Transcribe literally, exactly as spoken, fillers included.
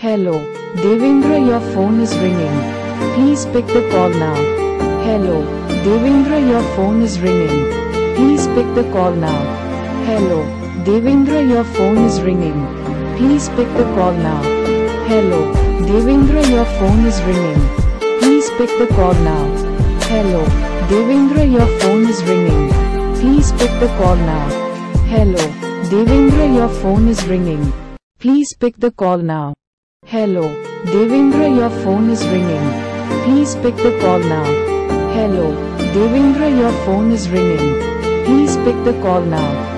Hello, Devendra, your phone is ringing. Please pick the call now. Hello, Devendra, your phone is ringing. Please pick the call now. Hello, Devendra, your phone is ringing. Please pick the call now. Hello, Devendra, your phone is ringing. Please pick the call now. Hello, Devendra, your phone is ringing. Please pick the call now. Hello, Devendra, your phone is ringing. Please pick the call now. Hello, Devendra, your phone is ringing. Please pick the call now. Hello, Devendra, your phone is ringing. Please pick the call now.